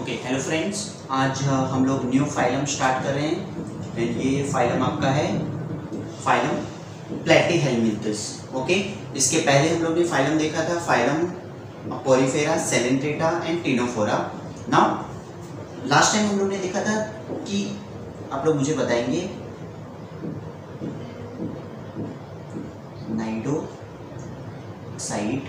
Okay hello friends, आज हम लोग न्यू फाइलम स्टार्ट कर रहे हैं एंड ये फाइलम आपका है फाइलम प्लैटीहेल्मिंथेस। ओके, इसके पहले हम लोग ने फाइलम देखा था phylum Porifera, Coelenterata and Ctenophora. Now last time हम लोग ने देखा था कि आप लोग मुझे बताएंगे नाइडो साइट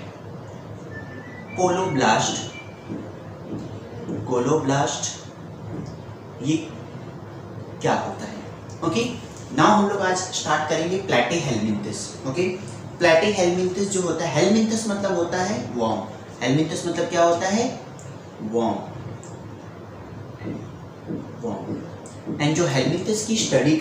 कोलोब्लास्ट ये क्या होता है। ओके, नाउ हम लोग आज स्टार्ट करेंगे प्लैटीहेल्मिंथेस। ओके, प्लैटीहेल्मिंथेस जो होता है, हेल्मिंथेस मतलब होता है वॉर्म। हेल्मिंथेस मतलब क्या होता है? वॉर्म। एंड जो हेल्मिंथेस की स्टडी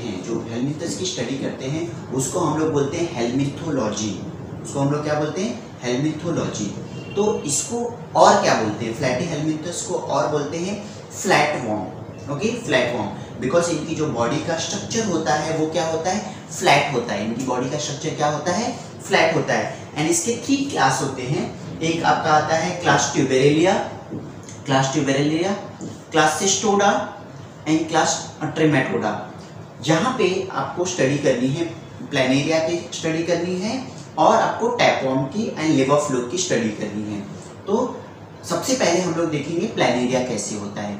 करते हैं, उसको हम लोग बोलते हैं हेल्मिथोलॉजी। उसको हम लोग क्या बोलते हैं? हेल्मिथोलॉजी। तो इसको और क्या बोलते हैं? प्लैटीहेल्मिंथेस को और बोलते हैं flat worm. Okay, flat worm, because इनकी जो बॉडी का स्ट्रक्चर होता है वो क्या होता है? फ्लैट होता है। इनकी बॉडी का स्ट्रक्चर क्या होता है? फ्लैट होता है। एंड इसके 3 क्लास होते हैं। एक आपका आता है class Turbellaria, class Cestoda and class Trematoda. यहाँ पे आपको स्टडी करनी है, प्लैनेरिया की स्टडी करनी है और आपको टैपवॉर्म की एंड लिवर फ्लो की स्टडी करनी है। तो सबसे पहले हम लोग देखेंगे प्लैनेरिया कैसे होता है।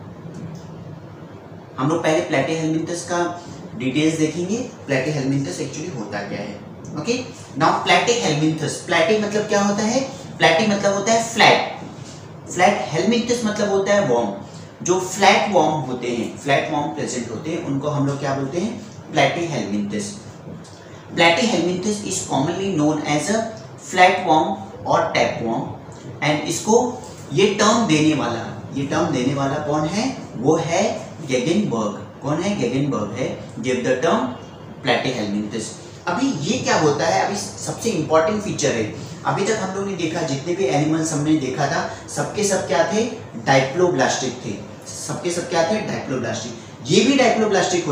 हम लोग पहले प्लैटीहेल्मिंथेस का डिटेल्स देखेंगे, प्लैटीहेल्मिंथेस एक्चुअली होता क्या है। ओके, नाउ प्लैटीहेल्मिंथेस, प्लैटी मतलब क्या होता है? प्लैटी मतलब होता है फ्लैट। हेल्मिंथेस मतलब होता है वॉर्म। जो फ्लैट वॉर्म होते हैं, फ्लैट वॉर्म प्रेजेंट होते हैं, उनको हम लोग क्या बोलते हैं? Platyhelminthes. Platyhelminthes is commonly known as a flatworm और tapeworm। एंड इसको ये टर्म देने वाला कौन है? वो है गेगनबर्ग। कौन है? गेगनबर्ग है गिव द टर्म प्लैटीहेल्मिंथेस। अभी ये क्या होता है? अभी सबसे इंपॉर्टेंट फीचर है। अभी तक हम लोग ने देखा, जितने भी एनिमल्स हमने देखा था, सबके सब क्या थे? डाइप्लोब्लास्टिक थे। सबके सब क्या थे? डाइप्लोब्लास्टिक। ये भी डाइप्लोब्लास्टिक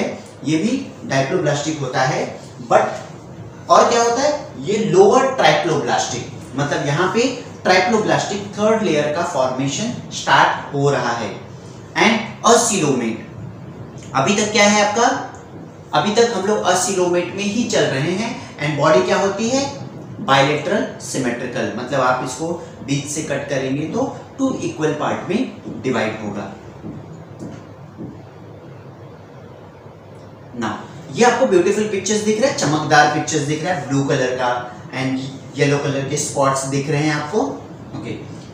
होता है, बट और क्या होता है? ये लोअर ट्राइप्लोब्लास्टिक, मतलब यहाँ पे ट्राइप्लोब्लास्टिक थर्ड लेयर का फॉर्मेशन स्टार्ट हो रहा है। एंड असिलोमेट अभी तक क्या है आपका? अभी तक हम लोग असिलोमेट में ही चल रहे हैं। एंड बॉडी क्या होती है? बायलेटरल सिमेट्रिकल, मतलब आप इसको बीच से कट करेंगे तो 2 इक्वल पार्ट में डिवाइड होगा। नाउ ये आपको ब्यूटीफुल पिक्चर्स दिख रहा है, चमकदार पिक्चर्स दिख रहा है, ब्लू कलर का एंड येलो कलर के स्पॉट्स दिख रहे हैं आपको। ओके,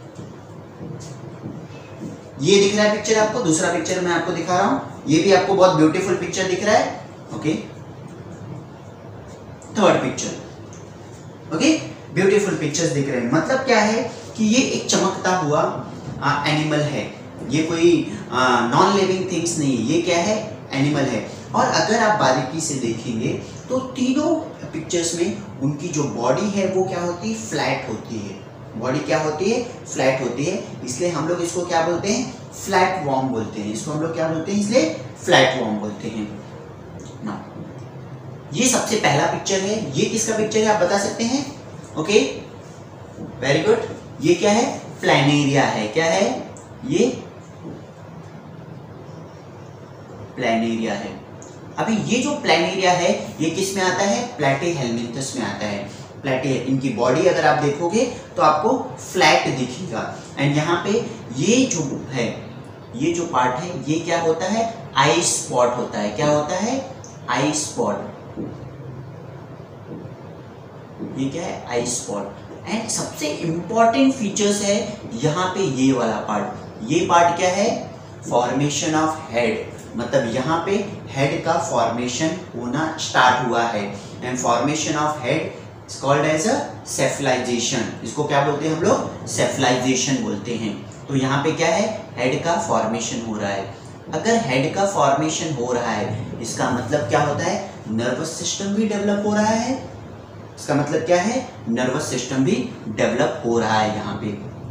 ये दिख रहा है पिक्चर आपको। दूसरा पिक्चर मैं आपको दिखा रहा हूं, ये भी आपको बहुत ब्यूटीफुल पिक्चर दिख रहा है। Okay, third picture. Okay, beautiful pictures दिख रहे हैं। मतलब क्या है कि ये एक चमकता हुआ एनिमल है। ये कोई नॉन लिविंग थिंग्स नहीं है, ये क्या है? एनिमल है। और अगर आप बारीकी से देखेंगे तो तीनों पिक्चर्स में उनकी जो बॉडी है वो क्या होती है? फ्लैट होती है। बॉडी क्या होती है? फ्लैट होती है। इसलिए हम लोग इसको क्या बोलते हैं? फ्लैट वॉर्म बोलते हैं। इसको हम लोग क्या बोलते हैं? इसलिए फ्लैट वॉर्म बोलते हैं ना। ये सबसे पहला पिक्चर है। ये किसका पिक्चर है आप बता सकते हैं? Okay, very good. ये क्या है? प्लैनेरिया है। क्या है ये? प्लैनेरिया है। अभी ये जो प्लैनेरिया है ये किस में आता है? प्लैटीहेल्मिंथेस में आता है। इनकी बॉडी अगर आप देखोगे तो आपको फ्लैट दिखेगा। एंड यहाँ पे ये जो है, ये जो पार्ट है, ये क्या होता है? आई स्पॉट होता है। क्या होता है? Eye spot. ये क्या है? Eye spot. एंड सबसे इंपॉर्टेंट फीचर्स है यहाँ पे ये वाला पार्ट। ये पार्ट क्या है? फॉर्मेशन ऑफ हेड, मतलब यहाँ पे हेड का फॉर्मेशन होना स्टार्ट हुआ है। And formation of head is called as a cephalization. इसको क्या बोलते हैं हम लोग? सेफलाइजेशन बोलते हैं। तो यहाँ पे क्या है? हेड का फॉर्मेशन हो रहा है। अगर हेड का फॉर्मेशन हो रहा है, इसका मतलब क्या होता है? नर्वस सिस्टम भी डेवलप हो रहा है। इसका मतलब क्या है? नर्वस सिस्टम भी डेवलप हो रहा है यहाँ पे।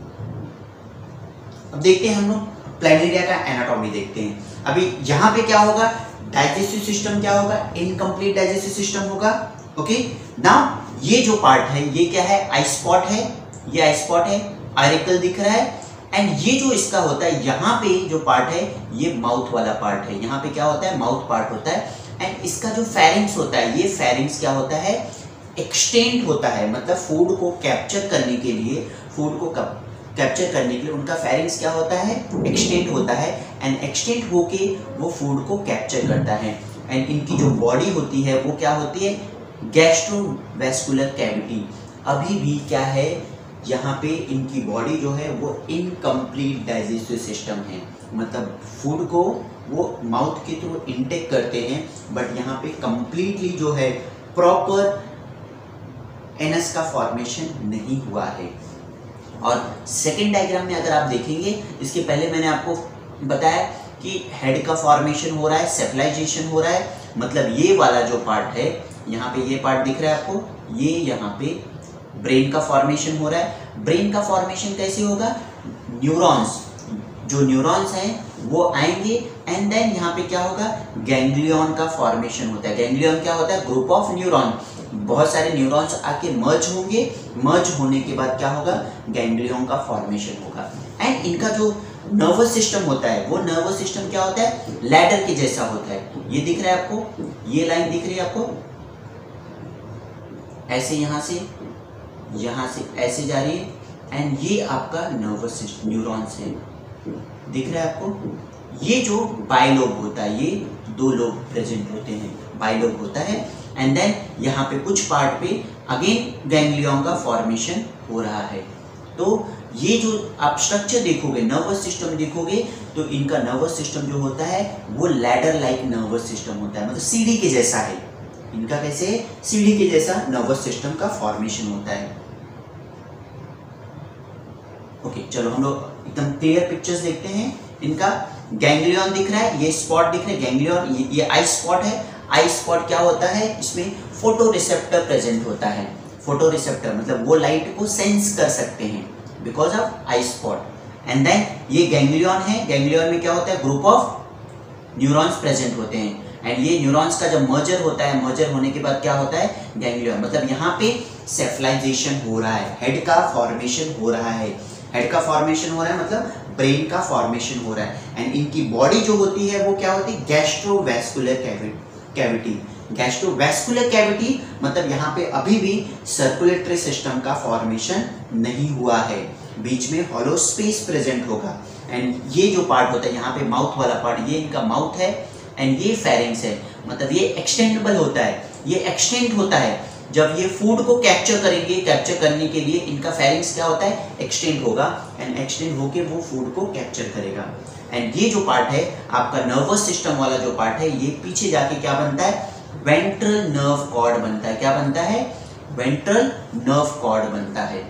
अब देखते हैं हम लोग प्लैनेरिया का एनाटॉमी देखते हैं। अभी यहाँ पे क्या होगा? डाइजेस्टिव सिस्टम क्या होगा? इनकम्प्लीट डाइजेस्टिव सिस्टम होगा। ओके, नाउ ये जो पार्ट है ये क्या है? आई स्पॉट है। ये आई स्पॉट है, आरिकल दिख रहा है एंड ये जो इसका होता है, यहाँ पे जो पार्ट है ये माउथ वाला पार्ट है, यहाँ पे क्या होता है, माउथ पार्ट होता है। एंड इसका जो फेरिंग्स होता है, ये फेरिंग्स क्या होता है, एक्सटेंड होता है, मतलब फूड को कैप्चर करने के लिए, फूड को कैप्चर करने के लिए उनका फेरिंग्स क्या होता है, एक्सटेंड होता है। एंड एक्सटेंड होके वो फूड को कैप्चर करता है। एंड इनकी जो बॉडी होती है वो क्या होती है, गैस्ट्रोवैस्कुलर कैविटी। अभी भी क्या है, यहाँ पे इनकी बॉडी जो है वो इनकम्प्लीट डाइजेस्टिव सिस्टम है, मतलब फूड को वो माउथ के थ्रू इनटेक करते हैं, बट यहाँ पे कंप्लीटली जो है प्रॉपर एनस का फॉर्मेशन नहीं हुआ है। और सेकेंड डायग्राम में अगर आप देखेंगे, इसके पहले मैंने आपको बताया कि हेड का फॉर्मेशन हो रहा है, सेपलाइजेशन हो रहा है, मतलब ये वाला जो पार्ट है, यहाँ पे ये पार्ट दिख रहा है आपको, ये यहाँ पे ब्रेन का फॉर्मेशन हो रहा है। ब्रेन का फॉर्मेशन कैसे होगा, न्यूरॉन्स, जो न्यूरॉन्स हैं वो आएंगे एंड देन यहाँ पे क्या होगा, गैंग्लियन का फॉर्मेशन होता है। गैंग्लियन क्या होता है, ग्रुप ऑफ न्यूरॉन, बहुत सारे न्यूरॉन्स आके मर्ज होंगे, मर्ज होने के बाद क्या होगा, गैंग्लियन का फॉर्मेशन होगा। एंड इनका जो नर्वस सिस्टम होता है, वो नर्वस सिस्टम क्या होता है, लैडर के जैसा होता है। ये दिख रहा है आपको, ये लाइन दिख रही है आपको, ऐसे यहाँ से ऐसे जा रही है एंड ये आपका नर्वस सिस्टम, न्यूरॉन्स है, दिख रहा है आपको। ये जो बाइलोब होता है, ये दो लोब प्रेजेंट होते हैं, बाइलोब होता है। एंड देन यहाँ पे कुछ पार्ट पे अगेन गैंग्लियन का फॉर्मेशन हो रहा है। तो ये जो आप स्ट्रक्चर देखोगे, नर्वस सिस्टम देखोगे, तो इनका नर्वस सिस्टम जो होता है वो लैडर लाइक नर्वस सिस्टम होता है, मतलब सीढ़ी के जैसा है। इनका कैसे, सीढ़ी के जैसा नर्वस सिस्टम का फॉर्मेशन होता है। ओके, चलो हम लोग एकदम क्लियर पिक्चर्स देखते हैं। इनका गैंग्लियन दिख रहा है, ये स्पॉट दिख रहे हैं, गैंग्लियन, ये आई स्पॉट है। आई स्पॉट क्या होता है, इसमें फोटो रिसेप्टर प्रेजेंट होता है। फोटो रिसेप्टर मतलब वो लाइट को सेंस कर सकते हैं because of eye spot. And then ये गैंग्लियन है, गैंग्लियन में क्या होता है, ग्रुप ऑफ न्यूरॉन्स प्रेजेंट होते हैं। एंड ये न्यूरॉन्स का जब मर्जर होता है, मर्जर होने के बाद क्या होता है, गैंग्लियन, मतलब यहाँ पे सेफलाइजेशन हो रहा है, हेड का फॉर्मेशन हो रहा है। हेड का फॉर्मेशन हो रहा है मतलब ब्रेन का फॉर्मेशन हो रहा है। एंड इनकी बॉडी जो होती है वो क्या होती है, गैस्ट्रोवैस्कुलर कैविटी। गैस्ट्रोवैस्कुलर कैविटी मतलब यहाँ पे अभी भी सर्कुलेटरी सिस्टम का फॉर्मेशन नहीं हुआ है, बीच में हॉलो स्पेस प्रेजेंट होगा। एंड ये जो पार्ट होता है यहाँ पे माउथ वाला पार्ट, ये इनका माउथ है एंड ये फेरिंग्स है, मतलब ये एक्सटेंडेबल होता है, ये एक्सटेंड होता है। जब ये फूड को कैप्चर करेंगे, कैप्चर करने के लिए इनका फेरिंग्स क्या होता है, एक्सटेंड होगा एंड एक्सटेंड होके वो फूड को कैप्चर करेगा। एंड ये जो पार्ट है आपका नर्वस सिस्टम वाला जो पार्ट है, ये पीछे जाके क्या बनता है, वेंट्रल नर्व कॉर्ड बनता है। क्या बनता है, वेंट्रल नर्व कॉर्ड बनता है।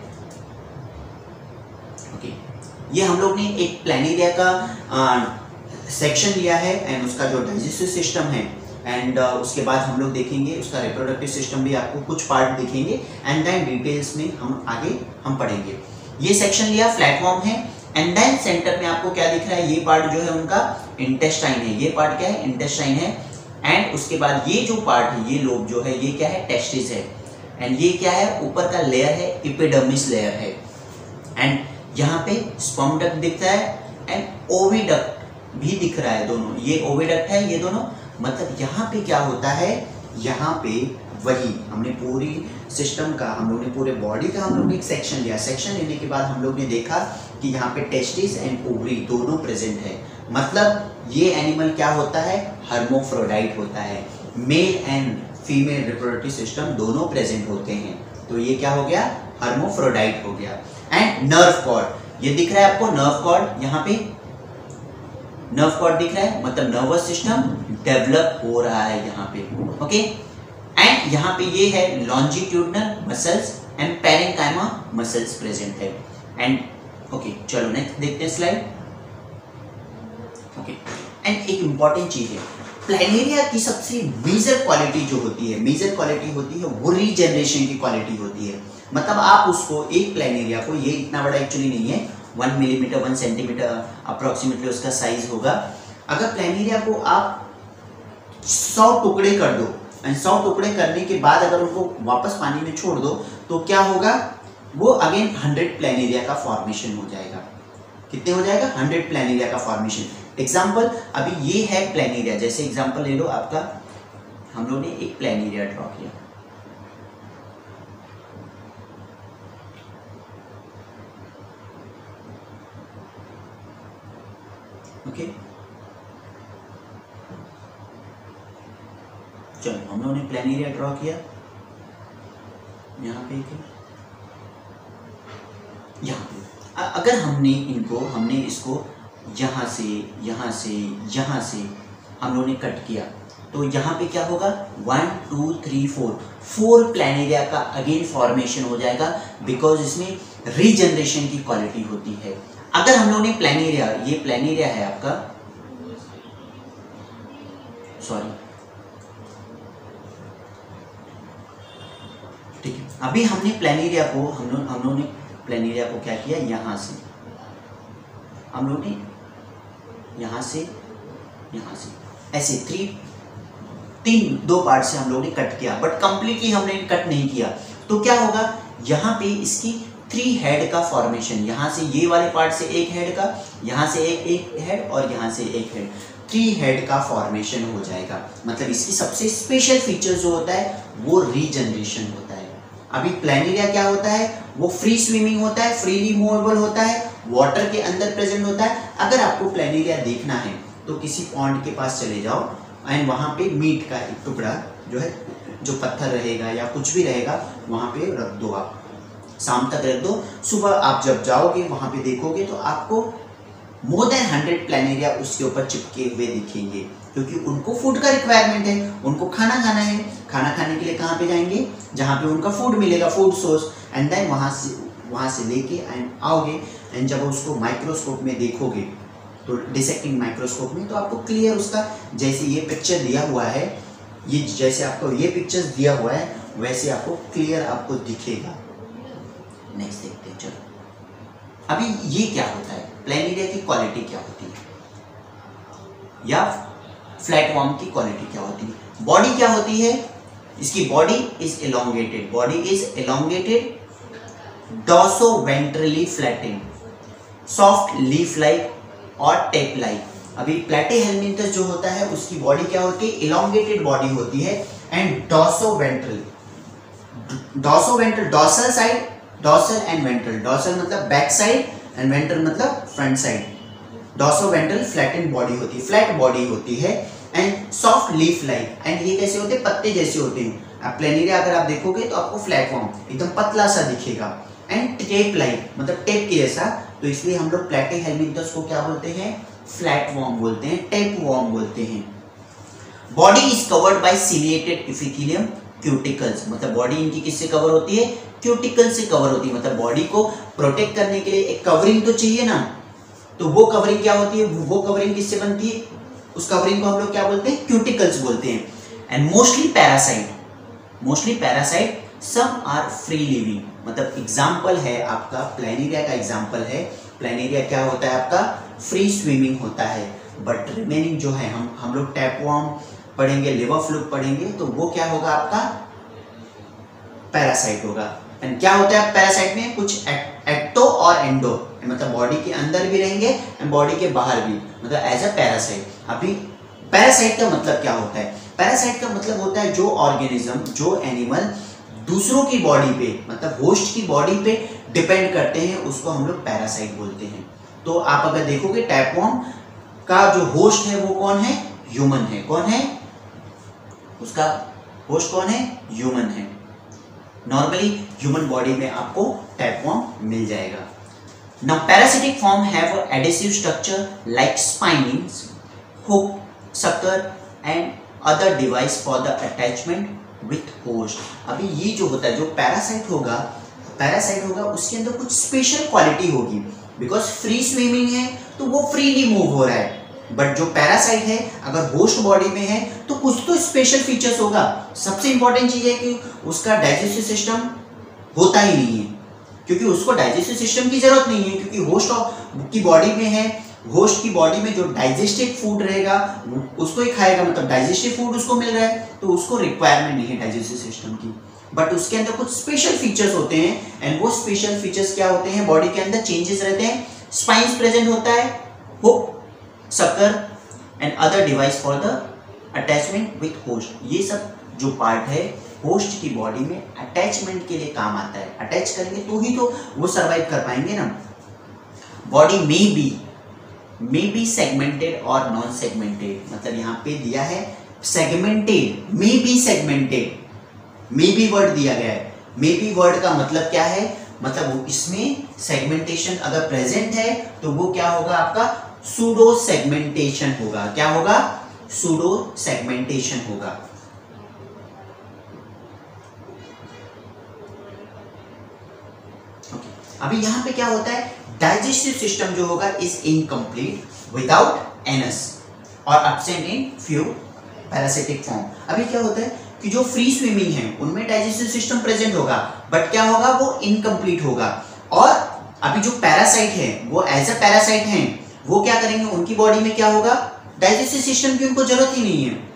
ओके, ये हम लोग ने एक प्लेनेरिया का सेक्शन लिया है एंड उसका जो डाइजेस्टिव सिस्टम है, एंड उसके बाद हम लोग देखेंगे उसका रिप्रोडक्टिव सिस्टम भी, आपको कुछ पार्ट दिखेंगे एंड देन डिटेल्स में हम आगे पढ़ेंगे। ये सेक्शन लिया, फ्लैटफॉर्म है एंड देन सेंटर में आपको क्या दिख रहा है, ये पार्ट जो है उनका इंटेस्टाइन है। ये पार्ट क्या है, इंटेस्टाइन है। एंड उसके बाद ये जो पार्ट है, ये लोब जो है, ये क्या है, टेस्टिस है। एंड ये क्या है, ऊपर का लेयर है, एपिडर्मिस लेयर है। एंड यहाँ पे स्पर्म डक्ट दिखता है एंड ओविडक्ट भी दिख रहा है, दोनों ये ओविडक्ट है, ये दोनों। मतलब यहाँ पे क्या होता है, यहाँ पे वही हमने पूरी सिस्टम का, हम लोग ने पूरे बॉडी का हम लोग ने एक सेक्शन लिया। सेक्शन लेने के बाद हम लोग ने देखा कि यहाँ पे टेस्टिस एंड ओवरी दोनों प्रेजेंट है। मतलब ये एनिमल क्या होता है, हर्मोफ्रोडाइट होता है, male and female reproductive system दोनों प्रेजेंट होते हैं। तो ये क्या हो गया, हर्मोफ्रोडाइट हो गया। एंड नर्व कॉर्ड, ये दिख रहा है आपको, नर्व कॉर्ड, यहाँ पे नर्व कॉर्ड दिख रहा है, मतलब नर्वस सिस्टम डेवलप हो रहा है यहाँ पे। ओके, एंड यहाँ पे ये है longitudinal muscles and parenchyma muscles present है। एंड ओके, चलो नेक्स्ट देखते हैं स्लाइड। ओके, एंड एक इंपॉर्टेंट चीज है, प्लेनेरिया की सबसे मेजर क्वालिटी जो होती है, मेजर क्वालिटी होती है वो रीजनरेशन की क्वालिटी होती है। मतलब आप उसको एक प्लेनेरिया को, ये इतना बड़ा एक्चुअली नहीं है, 1 मिलीमीटर 1 सेंटीमीटर अप्रोक्सीमेटली उसका साइज होगा। अगर प्लेनेरिया को आप 100 टुकड़े कर दो एंड 100 टुकड़े करने के बाद अगर उनको वापस पानी में छोड़ दो तो क्या होगा, वो अगेन 100 प्लेनेरिया का फॉर्मेशन हो जाएगा। कितने हो जाएगा 100 प्लानिरिया का फॉर्मेशन। एग्जाम्पल अभी ये है प्लानिरिया, जैसे एग्जाम्पल ले लो आपका, हम लोगों ने एक प्लानिरिया ड्रॉ किया, ओके चलो हम लोगों ने प्लानिरिया ड्रॉ किया, यहाँ पे यहाँ पे अगर हमने इसको यहाँ से यहाँ से यहाँ से हम लोगों ने कट किया तो यहाँ पे क्या होगा 1 2 3 4 प्लानिरिया का अगेन फॉर्मेशन हो जाएगा, बिकॉज इसमें रीजनरेशन की क्वालिटी होती है। अगर हम लोगों ने प्लानिरिया, ये प्लानिरिया है आपका, सॉरी ठीक है, अभी हमने प्लानिरिया को हम लोगों ने प्लानिरिया को क्या किया, यहाँ से हम लोगों ने यहाँ से ऐसे दो पार्ट से हम लोगों ने कट किया, बट कंप्लीटली हमने कट नहीं किया। तो क्या होगा, यहाँ पे इसकी 3 हेड का फॉर्मेशन, यहाँ से ये वाले पार्ट से एक हेड का, यहाँ से एक हेड और यहाँ से एक हेड, 3 हेड का फॉर्मेशन हो जाएगा। मतलब इसकी सबसे स्पेशल फीचर जो होता है वो रीजनरेशन होता है। अभी प्लानिरिया क्या होता है, वो फ्री स्विमिंग होता है, फ्रीली मूवेबल होता है, वाटर के अंदर प्रेजेंट होता है। अगर आपको प्लानिरिया देखना है तो किसी पॉन्ड के पास चले जाओ एंड वहाँ पे मीट का एक टुकड़ा जो है, जो पत्थर रहेगा या कुछ भी रहेगा, वहाँ पे रख दो, आप शाम तक रख दो, सुबह आप जब जाओगे वहाँ पे देखोगे तो आपको मोर देन 100 प्लानिरिया उसके ऊपर चिपके हुए दिखेंगे, क्योंकि उनको फूड का रिक्वायरमेंट है, उनको खाना खाना है। खाना खाने के लिए कहाँ पे जाएंगे, जहाँ पे उनका फूड मिलेगा, फूड सोर्स, एंड देन वहाँ से लेके एंड आओगे एंड जब उसको माइक्रोस्कोप में देखोगे तो डिसेक्टिंग माइक्रोस्कोप में, तो आपको क्लियर उसका, जैसे ये पिक्चर दिया हुआ है, ये जैसे आपको ये पिक्चर्स दिया हुआ है वैसे आपको क्लियर आपको दिखेगा। नेक्स्ट देखते हैं, चलो अभी ये क्या होता है, प्लानिरिया की क्वालिटी क्या होती है या फ्लैटवर्म की क्वालिटी क्या होती है। बॉडी क्या होती है, इसकी body is elongated, dorsoventrally flattened, soft leaf like और टेप लाइक। अभी प्लैटीहेल्मिंथस जो होता है उसकी बॉडी क्या होती है, एलोंगेटेड बॉडी होती है and dorsoventral, dorsal side, dorsal and ventral, dorsal मतलब बैक साइड एंड वेंट्रल मतलब front side. Dorsoventral flattened body होती है, फ्लैट बॉडी होती है and soft leaf like, and ये कैसे होते हैं, पत्ते जैसे होते हैं। अब प्लानिरिया अगर आप देखोगे तो आपको फ्लैटवर्म एकदम पतला सा दिखेगा एंड टेप लाइक मतलब टेप के जैसा, तो इसलिए हम लोग प्लैटीहेल्मिंथस को क्या बोलते हैं, फ्लैटवर्म बोलते हैं, टेप वर्म बोलते हैं। Body is covered by ciliated epithelium cuticles, मतलब बॉडी इनकी किससे कवर होती है, क्यूटिकल से कवर होती है। मतलब बॉडी को प्रोटेक्ट करने के लिए एक कवरिंग तो चाहिए ना, तो वो कवरिंग क्या होती है, वो कवरिंग किससे बनती है, उस कवरिंग को हम लोग क्या बोलते हैं, क्यूटिकल्स बोलते हैं। And mostly parasite, some are free living. मतलब एग्जाम्पल है आपका प्लानिरिया का, एग्जाम्पल है प्लानिरिया क्या होता है आपका, फ्री स्विमिंग होता है, बट रिमेनिंग जो है हम लोग टैपवर्म पढ़ेंगे, लिवर फ्लूक पढ़ेंगे, तो वो क्या होगा आपका, पैरासाइट होगा। एंड क्या होता है पैरासाइट में, कुछ एक्टो और एंडो, मतलब बॉडी के अंदर भी रहेंगे एंड बॉडी के बाहर भी, मतलब एज अ पैरासाइट। अभी पैरासाइट का मतलब क्या होता है, पैरासाइट का मतलब होता है जो ऑर्गेनिज्म, जो एनिमल दूसरों की बॉडी पे, मतलब होस्ट की बॉडी पे डिपेंड करते हैं, उसको हम लोग पैरासाइट बोलते हैं। तो आप अगर देखोगे टैपवर्म का जो होस्ट है वो कौन है, ह्यूमन है। कौन है उसका होस्ट, कौन है, ह्यूमन है। नॉर्मली ह्यूमन बॉडी में आपको टैपवर्म मिल जाएगा। Now parasitic form have a adhesive structure like spines, hook, sucker and other device for the attachment with host. अभी ये जो होता है, जो पैरासाइट होगा उसके अंदर कुछ स्पेशल क्वालिटी होगी, बिकॉज फ्री स्विमिंग है तो वो फ्रीली मूव हो रहा है, बट जो पैरासाइट है अगर होस्ट बॉडी में है तो कुछ तो स्पेशल फीचर्स होगा। सबसे इंपॉर्टेंट चीज है कि उसका डाइजेस्टिव सिस्टम होता ही नहीं है, क्योंकि उसको डाइजेस्टिव सिस्टम की जरूरत नहीं है, क्योंकि होस्ट की बॉडी में है, होस्ट की बॉडी में जो डाइजेस्टिव फूड रहेगा उसको ही खाएगा, मतलब डाइजेस्टिव फूड उसको मिल रहा है तो उसको रिक्वायरमेंट नहीं है डाइजेस्टिव सिस्टम की। बट उसके अंदर कुछ स्पेशल फीचर्स होते हैं एंड वो स्पेशल फीचर्स क्या होते हैं, बॉडी के अंदर चेंजेस रहते हैं स्पाइंस प्रेजेंट होता है, hook, sucker and other device for the attachment with host. ये सब जो पार्ट है होस्ट की बॉडी में अटैचमेंट के लिए काम आता है। अटैच करेंगे तो ही तो वो सर्वाइव कर पाएंगे ना। बॉडी मे बी सेगमेंटेड और नॉन सेगमेंटेड, मतलब यहाँ पे दिया है segmented, may be segmented, may be word दिया गया है। मे बी वर्ड का मतलब क्या है, मतलब इसमें सेगमेंटेशन अगर प्रेजेंट है तो वो क्या होगा, आपका सूडो सेगमेंटेशन होगा। क्या होगा, सूडो सेगमेंटेशन होगा। अभी यहां पे क्या होता है, डाइजेस्टिव सिस्टम जो होगा इज इनकम्प्लीट विदाउट एनस और absent in few parasitic form. अभी क्या होता है कि जो फ्री स्विमिंग है उनमें डाइजेस्टिव सिस्टम प्रेजेंट होगा, बट क्या होगा, वो इनकम्प्लीट होगा। और अभी जो पैरासाइट है वो एज अ पैरासाइट है, वो क्या करेंगे, उनकी बॉडी में क्या होगा, डाइजेस्टिव सिस्टम की उनको जरूरत ही नहीं है।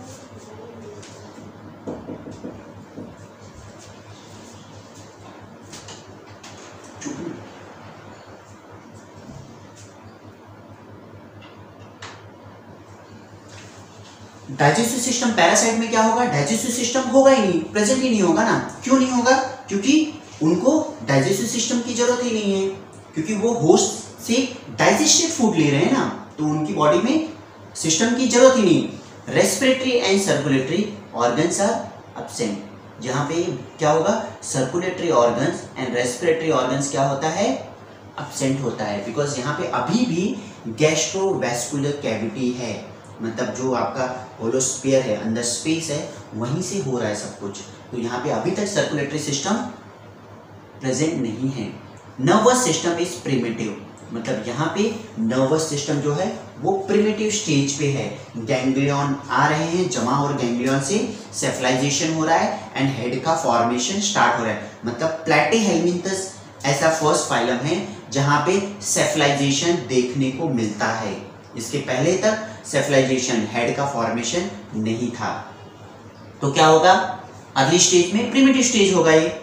डाइजेस्टिव सिस्टम पैरासाइट में क्या होगा, डाइजेस्टिव सिस्टम होगा ही नहीं, प्रेजेंट ही नहीं होगा ना। क्यों नहीं होगा, क्योंकि उनको डाइजेस्टिव सिस्टम की जरूरत ही नहीं है, क्योंकि वो होस्ट से डाइजेस्टेड फूड ले रहे हैं ना, तो उनकी बॉडी में सिस्टम की जरूरत ही नहीं। Respiratory and circulatory organs are absent. यहाँ पे क्या होगा, circulatory organs and respiratory organs क्या होता है, एब्सेंट होता है, बिकॉज यहाँ पे अभी भी गैस्ट्रोवैस्कुलर कैविटी है, मतलब जो आपका होलोस्फीयर है, अंदर स्पेस है, वहीं से हो रहा है सब कुछ। तो यहाँ पे अभी तक सर्कुलेटरी सिस्टम प्रेजेंट नहीं है। नर्वस सिस्टम इज प्रिमिटिव, मतलब यहाँ पे नर्वस सिस्टम जो है वो प्रिमिटिव स्टेज पे है। गैंग्लियन आ रहे हैं जमा, और गैंग्लियन से सेफलाइजेशन हो रहा है एंड हेड का फॉर्मेशन स्टार्ट हो रहा है। मतलब प्लैटीहेल्मिन्थस ऐसा फर्स्ट फाइलम है जहाँ पे सेफलाइजेशन देखने को मिलता है। इसके पहले तक सेफलाइजेशन, हेड का फॉर्मेशन नहीं था। तो क्या होगा, अगली स्टेज में प्रिमिटिव स्टेज होगा ये।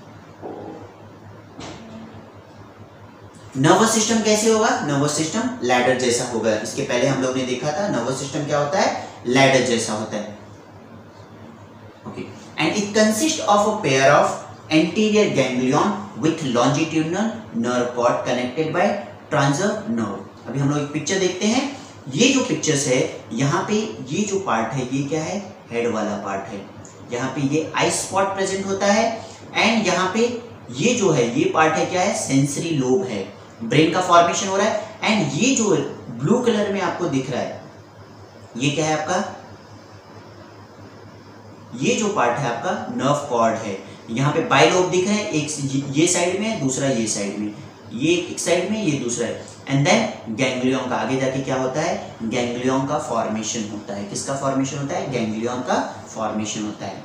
नर्वस सिस्टम कैसे होगा, नर्वस सिस्टम लैडर जैसा होगा। इसके पहले हम लोग ने देखा था नर्वस सिस्टम क्या होता है, लैडर जैसा होता है। Okay, and it consist of a pair of anterior ganglion with longitudinal nerve cord connected by transverse nerve. अभी हम लोग एक पिक्चर देखते हैं। ये जो पिक्चर्स है, यहाँ पे ये जो पार्ट है ये क्या है, हेड वाला पार्ट है। यहाँ पे ये आई स्पॉट प्रेजेंट होता है एंड यहाँ पे ये जो है ये पार्ट है क्या है, सेंसरी लोब है, ब्रेन का फॉर्मेशन हो रहा है। एंड ये जो ब्लू कलर में आपको दिख रहा है ये क्या है आपका, ये जो पार्ट है आपका नर्व कॉर्ड है। यहाँ पे बाइलोब दिख रहे हैं, एक ये साइड में है, दूसरा ये साइड में, ये एक साइड में, ये दूसरा है। एंड देन गैंग्लियन का आगे जाके क्या होता है, गैंग्लियन का फॉर्मेशन होता है। किसका फॉर्मेशन होता है, गैंग्लियन का फॉर्मेशन होता है।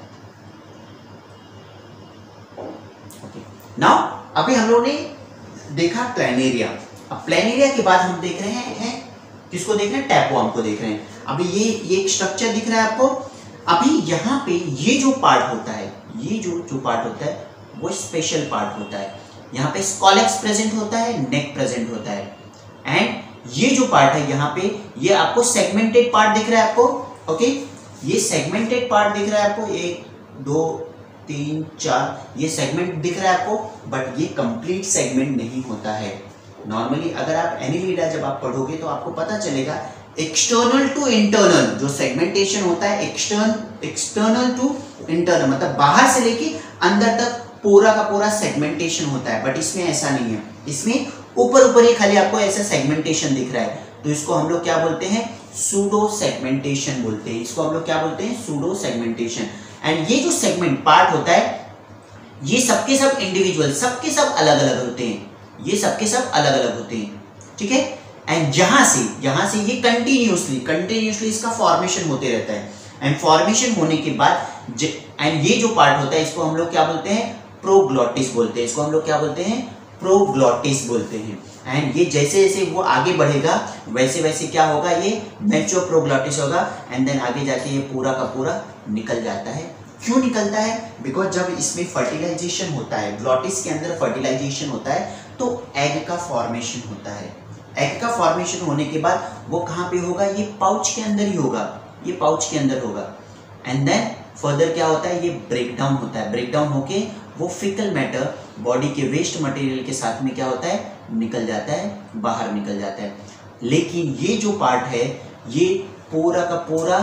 ओके, नाउ अभी हम लोग ने देखा प्लेनेरिया। अब प्लेनेरिया के बाद हम देख रहे हैं किसको देख रहे हैं, टैपवर्म को देख रहे हैं। अभी ये एक स्ट्रक्चर दिख रहा है आपको। अभी यहाँ पे ये जो पार्ट होता है, ये जो पार्ट होता है वो स्पेशल पार्ट होता है। यहाँ पे स्कॉलेक्स प्रेजेंट होता है, नेक प्रेजेंट होता है। एंड ये जो पार्ट है यहाँ पे ये आपको सेगमेंटेड पार्ट दिख रहा है आपको। ओके, ये सेगमेंटेड पार्ट दिख रहा है आपको, 1 2 3 4 ये सेगमेंट दिख रहा है आपको, बट ये कंप्लीट सेगमेंट नहीं होता है। नॉर्मली अगर आप एनीलिडा जब आप पढ़ोगे तो आपको पता चलेगा एक्सटर्नल टू इंटरनल जो सेगमेंटेशन होता है, एक्सटर्नल टू इंटरनल मतलब बाहर से लेके अंदर तक पूरा का पूरा सेगमेंटेशन होता है। बट इसमें ऐसा नहीं है, इसमें ऊपर ही खाली आपको ऐसा सेगमेंटेशन दिख रहा है। तो इसको हम लोग क्या बोलते हैं, सूडो सेगमेंटेशन बोलते हैं। इसको हम लोग क्या बोलते हैं, सूडो सेगमेंटेशन। एंड ये जो सेगमेंट पार्ट होता है ये सबके सब इंडिविजुअल, सबके सब अलग अलग होते हैं, ये सबके सब अलग अलग होते हैं, ठीक है। एंड यहाँ से ये कंटिन्यूसली इसका फॉर्मेशन होते रहता है। एंड फॉर्मेशन होने के बाद एंड ये जो पार्ट होता है इसको हम लोग क्या बोलते हैं, प्रोग्लॉटिस बोलते हैं। इसको हम लोग क्या बोलते हैं, प्रोग्लॉटिस बोलते हैं। एंड ये जैसे जैसे वो आगे बढ़ेगा वैसे वैसे क्या होगा, ये मैच्योर प्रोग्लॉटिस होगा। एंड देन आगे जाके ये पूरा का पूरा निकल जाता है क्यों निकलता है? बिकॉज जब इसमें फर्टिलाइजेशन होता है, ग्लॉटिस के अंदर फर्टिलाइजेशन होता है, तो एग का फॉर्मेशन होता है। एग का फॉर्मेशन होने के बाद वो कहाँ पे होगा? ये पाउच के अंदर ही होगा, ये पाउच के अंदर होगा। एंड देन फर्दर क्या होता है? ये ब्रेक डाउन होता है। ब्रेक डाउन होके वो फिकल मैटर बॉडी के वेस्ट मटेरियल के साथ में क्या होता है? निकल जाता है, बाहर निकल जाता है। लेकिन ये जो पार्ट है ये पूरा का पूरा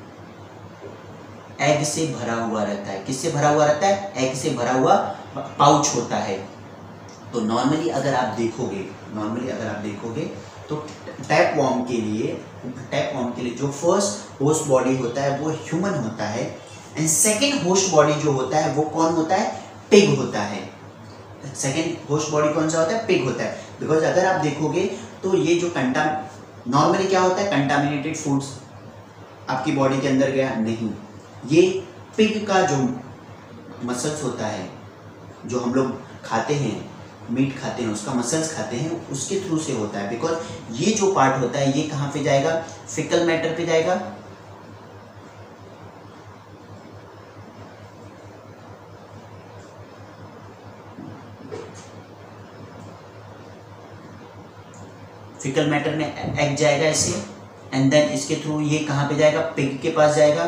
एग से भरा हुआ रहता है। किससे भरा हुआ रहता है? एग से भरा हुआ पाउच होता है। तो नॉर्मली अगर आप देखोगे तो टैपवॉर्म के लिए जो फर्स्ट होस्ट बॉडी होता है वो ह्यूमन होता है, एंड सेकेंड होस्ट बॉडी जो होता है वो कौन होता है? पिग होता है। सेकेंड होस्ट बॉडी कौन सा होता है? पिग होता है। बिकॉज अगर आप देखोगे तो ये जो नॉर्मली क्या होता है? कंटामिनेटेड फूड्स आपकी बॉडी के अंदर गया नहीं, ये पिग का जो मसल्स होता है, जो हम लोग खाते हैं, मीट खाते हैं, उसका मसल्स खाते हैं, उसके थ्रू से होता है। बिकॉज ये जो पार्ट होता है ये कहाँ पे जाएगा? फिकल मैटर पे जाएगा। फिकल मैटर में एग जाएगा ऐसे, एंड देन इसके थ्रू ये कहाँ पे जाएगा? पिग के पास जाएगा।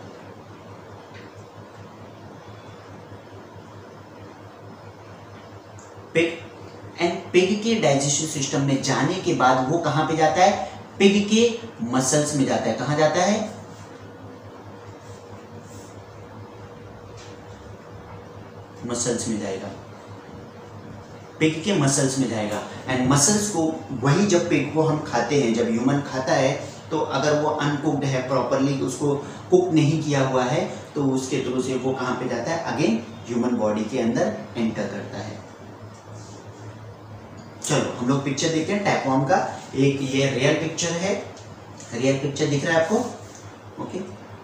पिग के डाइजेस्टिव सिस्टम में जाने के बाद वो कहाँ पे जाता है? पिग के मसल्स में जाता है। कहाँ जाता है? मसल्स में जाएगा, पिग के मसल्स में जाएगा। एंड मसल्स को वही जब पिग को हम खाते हैं, जब ह्यूमन खाता है, तो अगर वो अनकुक्ड है, प्रॉपरली उसको कुक नहीं किया हुआ है, तो उसके थ्रू से वो कहाँ पे जाता है? अगेन ह्यूमन बॉडी के अंदर एंटर करता है। चलो हम लोग पिक्चर देखते हैं टैपवॉर्म का। एक ये रियल पिक्चर है, रियल पिक्चर दिख रहा है आपको? ओके।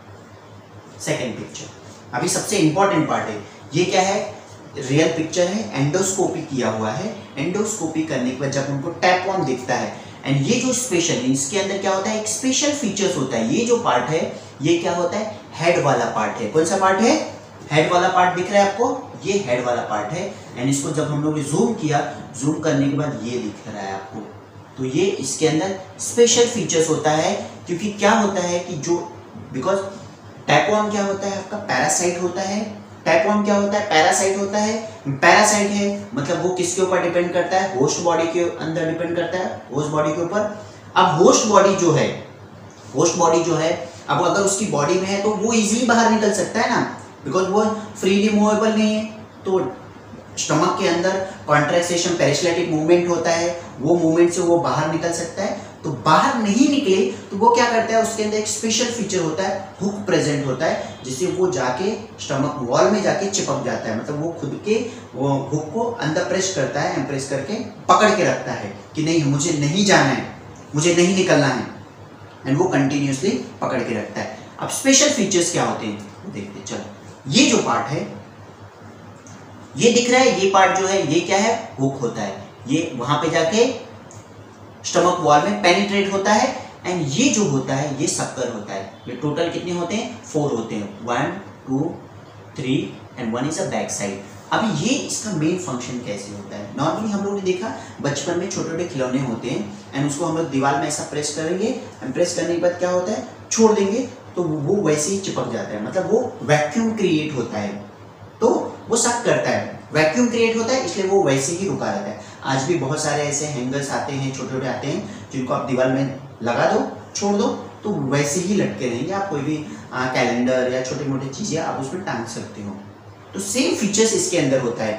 सेकेंड पिक्चर, अभी सबसे इंपॉर्टेंट पार्ट है। ये क्या है? रियल पिक्चर है, एंडोस्कोपी किया हुआ है। एंडोस्कोपी करने के बाद जब उनको टैपवॉर्म दिखता है, एंड ये जो स्पेशल, इसके अंदर क्या होता है? एक स्पेशल फीचर्स होता है। ये जो पार्ट है ये क्या होता है? हेड वाला पार्ट है। कौन सा पार्ट है? हेड वाला पार्ट दिख रहा है आपको? ये हेड वाला पार्ट है। एंड इसको जब हम लोग जूम किया, जूम करने के बाद ये दिख रहा है आपको। तो ये इसके अंदर स्पेशल फीचर्स होता है, क्योंकि क्या होता है कि जो, बिकॉज टैपवॉर्म क्या होता है आपका? पैरासाइट होता है। टैपवॉर्म क्या होता है? पैरासाइट होता है। पैरासाइट है मतलब वो किसके ऊपर डिपेंड करता है? होस्ट बॉडी के अंदर डिपेंड करता है, होस्ट बॉडी के ऊपर। अब होस्ट बॉडी जो है, अब अगर उसकी बॉडी में है तो वो इजीली बाहर निकल सकता है ना, बिकॉज वो फ्रीली मूवेबल नहीं है। तो स्टमक के अंदर कॉन्ट्रैक्शन, पेरिस्टाल्टिक मूवमेंट होता है, वो मूवमेंट से वो बाहर निकल सकता है। तो बाहर नहीं निकले तो वो क्या करता है? उसके अंदर एक स्पेशल फीचर होता है, हुक प्रेजेंट होता है, जिससे वो जाके स्टमक वॉल में जाके चिपक जाता है। मतलब वो खुद के वो हुक को अंदर प्रेस करता है, प्रेस करके पकड़ के रखता है कि नहीं, मुझे नहीं जाना है, मुझे नहीं निकलना है, एंड वो कंटिन्यूसली पकड़ के रखता है। अब स्पेशल फीचर्स क्या होते हैं देखते हैं। चलो, ये जो पार्ट है ये दिख रहा है, ये पार्ट जो है ये क्या है? हुक होता है। ये वहां पे जाके स्टमक वॉल में पेनिट्रेट होता है, एंड ये जो होता है ये शक्कर होता है। ये टोटल कितने होते हैं? 4 होते हैं, 1 2 3 and 1 is a back side. अभी ये इसका मेन फंक्शन कैसे होता है? नॉर्मली हम लोगों ने देखा बचपन में छोटे छोटे खिलौने होते हैं, एंड उसको हम लोग दीवार में ऐसा प्रेस करेंगे, एंड प्रेस करने के बाद क्या होता है? छोड़ देंगे तो वो वैसे ही चिपक जाता है। मतलब वो वैक्यूम क्रिएट होता है, तो वो सक करता है, वैक्यूम क्रिएट होता है, इसलिए वो वैसे ही रुका रहता है। आज भी बहुत सारे ऐसे हैंगर्स आते हैं, छोटे छोटे आते हैं, जिनको आप दीवार में लगा दो, छोड़ दो, तो वैसे ही लटके रहेंगे। आप कोई भी कैलेंडर या छोटी मोटी चीजें आप उसमें टांग सकते हो। तो सेम फीचर्स इसके अंदर होता है।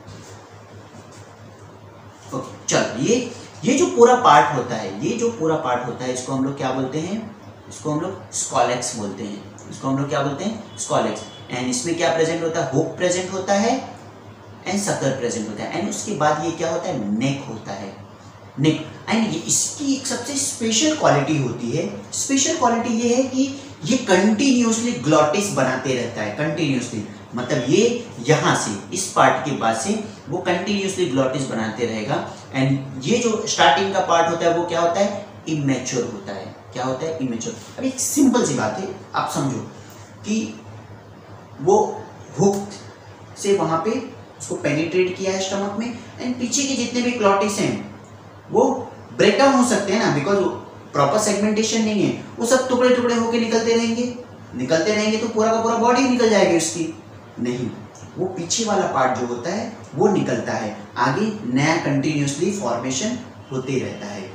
ओके, चलो, ये जो पूरा पार्ट होता है, इसको हम लोग क्या बोलते हैं? इसको हम लोग स्कॉलेक्स बोलते हैं। इसको हम लोग क्या बोलते हैं? स्कॉलेक्स। एंड इसमें क्या प्रेजेंट होता है? हुक प्रेजेंट होता है एंड शक्कर प्रेजेंट होता है। एंड उसके बाद ये क्या होता है? नेक होता है, नेक। एंड इसकी एक सबसे स्पेशल क्वालिटी होती है। स्पेशल क्वालिटी ये है कि ये कंटिन्यूसली ग्लॉटिस बनाते रहता है, कंटिन्यूसली। मतलब ये यहाँ से, इस पार्ट के बाद से वो कंटिन्यूसली ग्लॉटिस बनाते रहेगा। एंड ये जो स्टार्टिंग का पार्ट होता है वो क्या होता है? इमेच्योर होता है। क्या होता है? इमेच्योर। अब एक सिंपल सी बात है, आप समझो कि वो हुक से वहां पे उसको पेनिट्रेट किया है स्टमक में, एंड पीछे के जितने भी क्लॉटिस हैं वो ब्रेक डाउन हो सकते हैं ना, बिकॉज प्रॉपर सेगमेंटेशन नहीं है, वो सब टुकड़े टुकड़े होके निकलते रहेंगे तो पूरा का पूरा बॉडी निकल जाएगी उसकी, नहीं, वो पीछे वाला पार्ट जो होता है वो निकलता है, आगे नया कंटिन्यूसली फॉर्मेशन होते रहता है।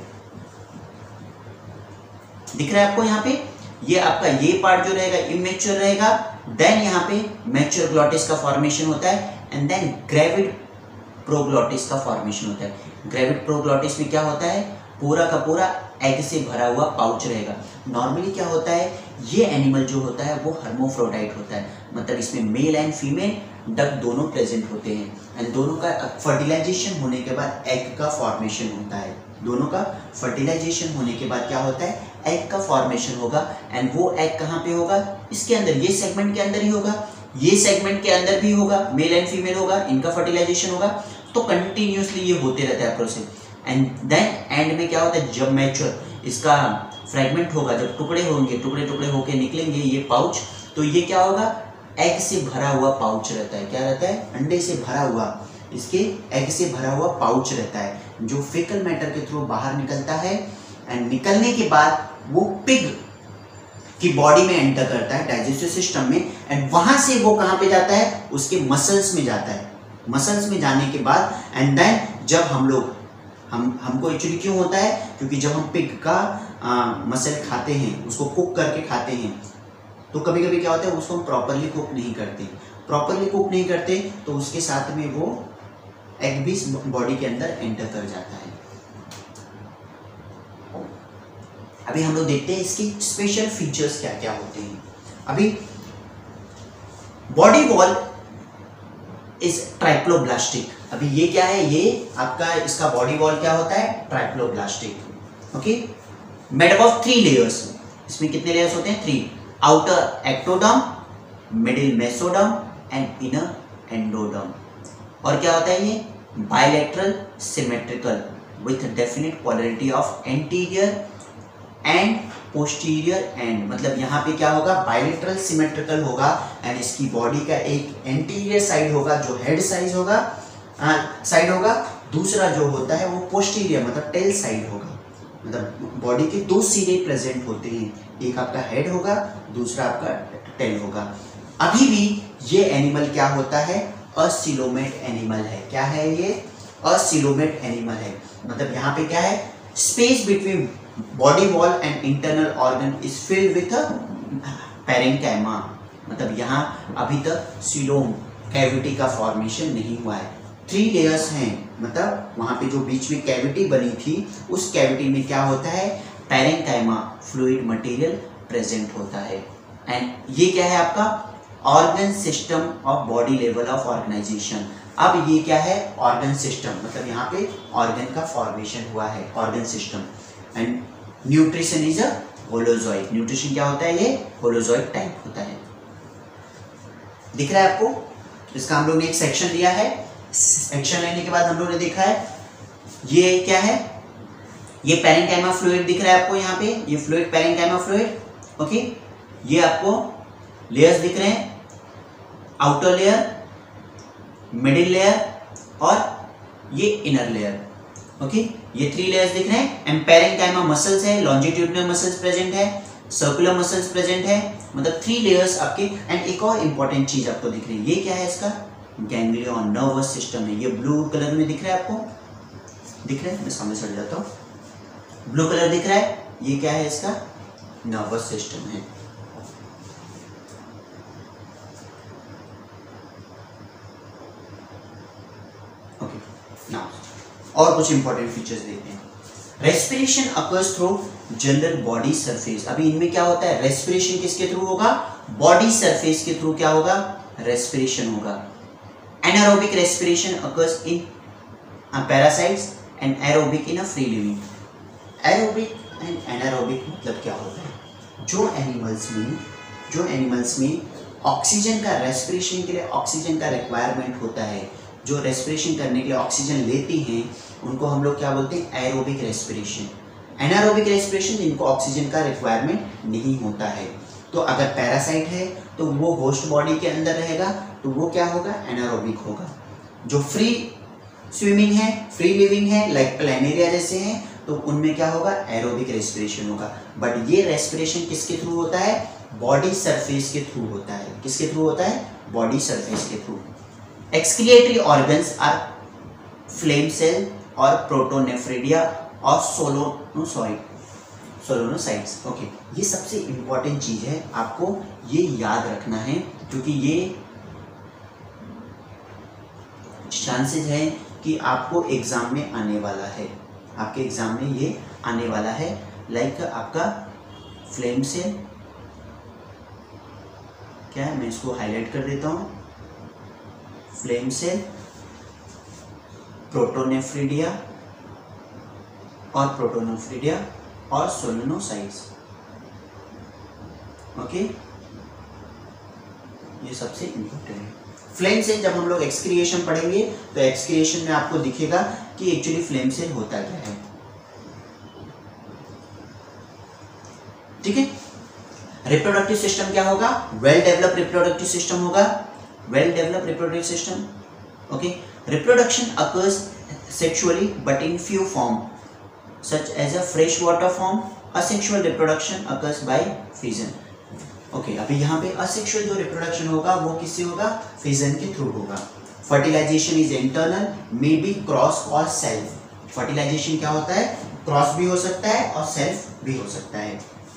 दिख रहा है आपको यहाँ पे, ये आपका ये पार्ट जो रहेगा इमेच्योर रहेगा, देन यहाँ पे मैच्योर ग्लॉटिस का फॉर्मेशन होता है, एंड देन ग्रेविड प्रोग्लॉटिस का फॉर्मेशन होता है। ग्रेविड प्रोग्लॉटिस में क्या होता है, पूरा का पूरा एग से भरा हुआ पाउच रहेगा। नॉर्मली क्या होता है, ये एनिमल जो होता है वो हर्मोफ्रोडाइट होता है, मतलब इसमें मेल एंड फीमेल डक दोनों प्रेजेंट होते हैं, एंड दोनों का फर्टिलाइजेशन होने के बाद एग का फॉर्मेशन होता है। दोनों का फर्टिलाइजेशन होने के बाद क्या होता है, एग का फॉर्मेशन होगा, एंड वो एग कहाँ पे होगा, इसके अंदर, ये सेगमेंट के अंदर ही होगा, ये सेगमेंट के अंदर भी होगा, मेल एंड फीमेल होगा, इनका फर्टिलाइजेशन होगा, तो कंटिन्यूसली ये होते रहता है प्रोसेस। एंड देन एंड में क्या होता है, जब मैच्योर इसका फ्रेगमेंट होगा, जब टुकड़े होंगे, टुकड़े टुकड़े होके निकलेंगे ये पाउच, तो ये क्या होगा, एग से भरा हुआ पाउच रहता है। क्या रहता है, अंडे से भरा हुआ, इसके एग से भरा हुआ पाउच रहता है, जो फीकल मैटर के थ्रू बाहर निकलता है, एंड निकलने के बाद वो पिग की बॉडी में एंटर करता है, डाइजेस्टिव सिस्टम में, एंड वहां से वो कहाँ पे जाता है, उसके मसल्स में जाता है। मसल्स में जाने के बाद एंड देन जब हम लोग हमको एक्चुअली क्यों होता है, क्योंकि जब हम पिग का मसल खाते हैं, उसको कुक करके खाते हैं, तो कभी कभी क्या होता है, उसको हम प्रॉपरली कुक नहीं करते, तो उसके साथ में वो एग भी बॉडी के अंदर एंटर कर जाता है। अभी हम लोग देखते हैं इसकी स्पेशल फीचर्स क्या क्या होते हैं। अभी बॉडी वॉल इज ट्राइप्लोब्लास्टिक। अभी ये क्या है, ये आपका इसका बॉडी वॉल क्या होता है, triploblastic. Okay, made up of 3 layers. इसमें कितने लेयर्स होते हैं, 3। Outer ectoderm, middle mesoderm and inner endoderm. और क्या होता है ये, bilateral symmetrical with definite polarity of anterior and posterior end, मतलब यहाँ पे क्या होगा, बायलैटरल सिमेट्रिकल होगा, एंड इसकी बॉडी का एक एंटीरियर साइड होगा जो हेड साइड होगा, दूसरा जो होता है वो पोस्टीरियर मतलब टेल साइड होगा। मतलब बॉडी के 2 सिरे प्रेजेंट होते हैं, एक आपका हेड होगा, दूसरा आपका टेल होगा। अभी भी ये एनिमल क्या होता है, असिलोमेट एनिमल है। क्या है ये, असिलोमेट एनिमल है। मतलब यहाँ पे क्या है, space between body wall and internal organ is filled with parenchyma. मतलब यहाँ अभी तक सिलोम कैविटी का फॉर्मेशन नहीं हुआ है। 3 लेयर्स हैं, मतलब वहाँ पे जो बीच में कैविटी बनी थी, उस कैविटी में क्या होता है, पैरेंकाइमा फ्लूइड मटेरियल प्रेजेंट होता है। एंड ये क्या है आपका organ system of body level of organisation. अब ये क्या है, ऑर्गन सिस्टम, मतलब यहाँ पे ऑर्गन का फॉर्मेशन हुआ है, organ system. And nutrition is a holozoic. Nutrition क्या होता है, ये होलोजॉइक टाइप होता है। दिख रहा है आपको, इसका हम लोग ने एक सेक्शन लिया है। सेक्शन लेने के बाद हम लोग ने देखा है ये क्या है, ये पैरेंकाइमा फ्लूइड दिख रहा है आपको यहाँ पे, ये फ्लूइड पैरेंकाइमा फ्लूइड। ओके, ये आपको लेयर्स दिख रहे हैं, आउटर लेयर, मिडिल लेयर और ये इनर लेयर। ओके, ये 3 लेयर्स दिख रहे हैं। एंड पैरेंकाइमा मसल्स है, लॉन्जिट्यूडिनल मसल्स प्रेजेंट है, सर्कुलर मसल्स प्रेजेंट है, मतलब 3 लेयर्स आपके। एंड एक और इंपॉर्टेंट चीज आपको दिख रही है, ये क्या है, इसका गैंग्लियन नर्वस सिस्टम है। ये ब्लू कलर में दिख रहा है आपको, दिख रहा है, मैं सामने से हट जाता हूँ, ब्लू कलर दिख रहा है, ये क्या है, इसका नर्वस सिस्टम है। ओके, नाउ और कुछ इंपॉर्टेंट फीचर्स देखते हैं। Respiration occurs through general body surface. अभी इनमें क्या होता है, रेस्पिरेशन किसके थ्रू होगा, बॉडी सरफेस के थ्रू क्या होगा, रेस्पिरेशन होगा। Anaerobic respiration occurs in parasites and aerobic in a free living. Aerobic and anaerobic मतलब क्या होता है, जो एनिमल्स में ऑक्सीजन का, रेस्पिरेशन के लिए ऑक्सीजन का रिक्वायरमेंट होता है, जो रेस्पिरेशन करने के लिए ऑक्सीजन लेती हैं, उनको हम लोग क्या बोलते हैं, एरोबिक रेस्पिरेशन। एनारोबिक रेस्पिरेशन, जिनको ऑक्सीजन का रिक्वायरमेंट नहीं होता है, तो अगर पैरासाइट है तो वो होस्ट बॉडी के अंदर रहेगा, तो वो क्या होगा, एनारोबिक होगा। जो फ्री स्विमिंग है, फ्री लिविंग है, लाइक प्लैनेरिया जैसे हैं, तो उनमें क्या होगा, एरोबिक रेस्पिरेशन होगा। बट ये रेस्पिरेशन किसके थ्रू होता है, बॉडी सरफेस के थ्रू होता है। किसके थ्रू होता है, बॉडी सरफेस के through. Excretory organs are flame cell और प्रोटोनेफ्रिडिया और सोलोनोसाइट्स। ओके, ये सबसे इंपॉर्टेंट चीज है, आपको ये याद रखना है, क्योंकि ये चांसेस है कि आपको एग्जाम में आने वाला है, आपके एग्जाम में ये आने वाला है। लाइक आपका फ्लेम सेल क्या है, मैं इसको हाईलाइट कर देता हूँ, फ्लेम सेल, प्रोटोनेफ्रिडिया और सोलोनोसाइट्स। ओके, ये सबसे इंपॉर्टेंट है। फ्लेम सेल जब हम लोग एक्सक्रिएशन पढ़ेंगे तो एक्सक्रिएशन में आपको दिखेगा कि एक्चुअली फ्लेम सेल होता क्या है। ठीक है, रिप्रोडक्टिव सिस्टम क्या होगा, वेल डेवलप रिप्रोडक्टिव सिस्टम होगा, well develop reproductive system. Okay, reproduction occurs sexually but in few form such as a fresh water form. Asexual reproduction occurs by fission. Okay, अभी यहाँ पे असेक्सुअल जो reproduction होगा वो किससे होगा, फिजन के थ्रू होगा। Fertilisation is internal, may be cross और सेल्फ। फर्टिलाइजेशन क्या होता है, क्रॉस भी हो सकता है और सेल्फ भी हो सकता है।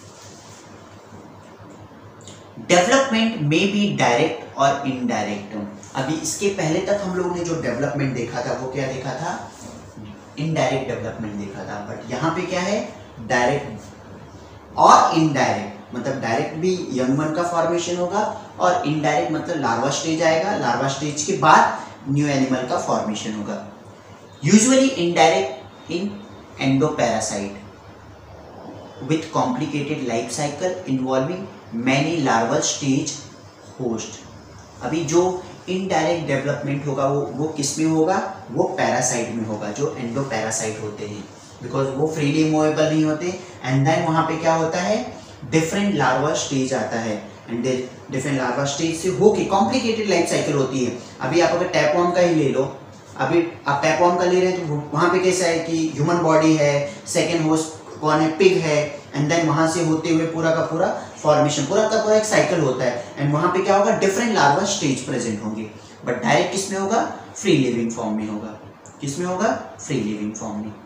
डेवलपमेंट मे बी डायरेक्ट और इनडायरेक्ट। अभी इसके पहले तक हम लोगों ने जो डेवलपमेंट देखा था वो क्या देखा था, इनडायरेक्ट डेवलपमेंट देखा था। बट यहाँ पे क्या है, डायरेक्ट और इनडायरेक्ट। मतलब डायरेक्ट भी यंग वन का फॉर्मेशन होगा और इनडायरेक्ट मतलब लार्वा स्टेज आएगा, लार्वा स्टेज के बाद न्यू एनिमल का फॉर्मेशन होगा। Usually indirect in endoparasite with complicated life cycle involving many larval stage host. अभी जो इनडायरेक्ट डेवलपमेंट होगा वो किस में होगा, वो पैरासाइट में होगा, जो एंडोपैरासाइट होते हैं, बिकॉज वो फ्रीली मूवेबल नहीं होते। एंड देन वहाँ पे क्या होता है, डिफरेंट लार्वा स्टेज आता है, एंड डिफरेंट लार्वा स्टेज से होके कॉम्प्लिकेटेड लाइफ साइकिल होती है। अभी आप अगर टैपवॉर्म का ही ले लो, अभी आप टैपवॉर्म का ले रहे हैं तो वहाँ पे कैसा है कि ह्यूमन बॉडी है, सेकेंड होस्ट कौन है, पिग है, एंड देन वहाँ से होते हुए पूरा का पूरा फॉर्मेशन, पूरा का पूरा एक साइकिल होता है। एंड वहाँ पे क्या होगा, डिफरेंट लार्वा स्टेज प्रेजेंट होंगे। बट डायरेक्ट किस में होगा, फ्री लिविंग फॉर्म में होगा। किस में होगा, फ्री लिविंग फॉर्म में।